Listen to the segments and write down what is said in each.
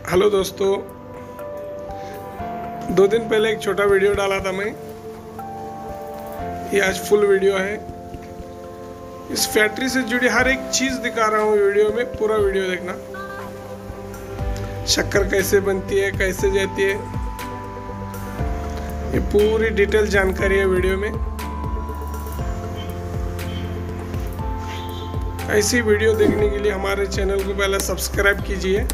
Hello दोस्तों, 2 दिन पहले एक छोटा वीडियो डाला था मैं। ये आज फुल वीडियो है। इस फैक्ट्री से जुड़ी हर एक चीज दिखा रहा हूँ वीडियो में। पूरा वीडियो देखना। शक्कर कैसे बनती है, कैसे जाती है, ये पूरी डिटेल जानकारी है वीडियो में। ऐसी वीडियो देखने के लिए हमारे चैनल को पहले सब्सक्राइब कीजिए।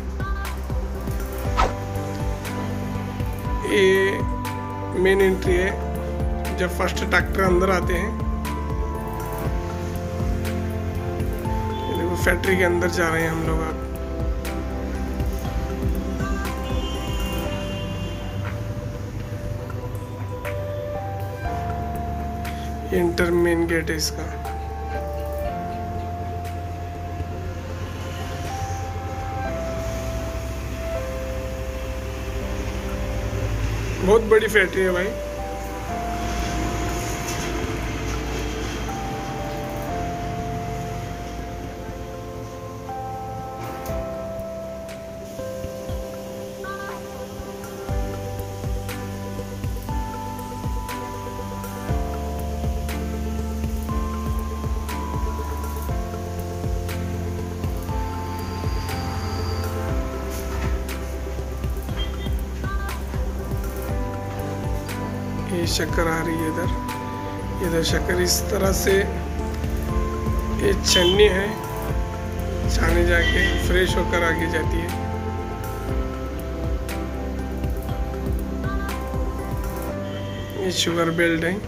ये मेन एंट्री है जब फर्स्ट ट्रैक्टर अंदर आते हैं। ये देखो फैक्ट्री के अंदर जा रहे हैं हम लोग। आप इंटर मेन गेट है इसका। बहुत बड़ी फैक्ट्री है भाई। ये शक्कर आ रही है इधर शक्कर इस तरह से। ये छन्नी है, छाने जाके फ्रेश होकर आगे जाती है। ये शुगर बेल्ट है।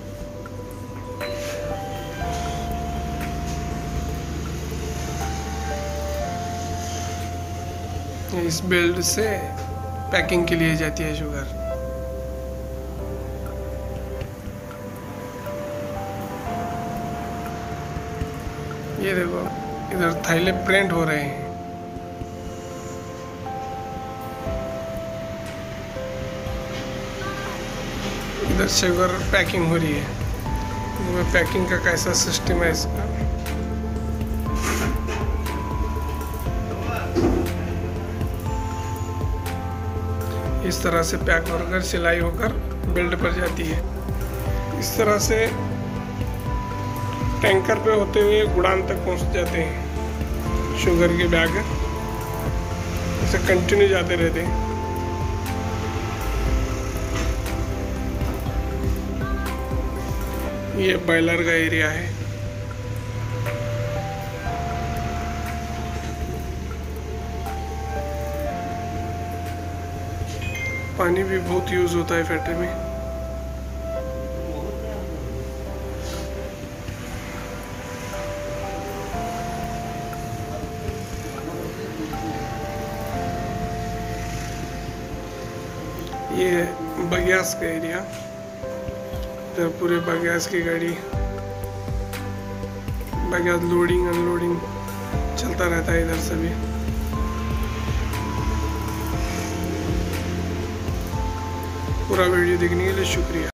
इस बेल्ट से पैकिंग के लिए जाती है शुगर। ये देखो इधर थैले प्रिंट हो रहे हैं। इधर शुगर पैकिंग हो रही है। पैकिंग का कैसा सिस्टम है इसका। इस तरह से पैक होकर सिलाई होकर बेल्ट पर जाती है। इस तरह से टैंकर पे होते हुए गुडान तक पहुंच जाते हैं। शुगर के बैग ऐसे कंटिन्यू जाते रहते हैं। ये बॉयलर का एरिया है। पानी भी बहुत यूज होता है फैक्ट्री में। ये बग्यास का एरिया। इधर पूरे बग्यास की गाड़ी, बग्यास लोडिंग अनलोडिंग चलता रहता है इधर से भी। पूरा वीडियो देखने के लिए शुक्रिया।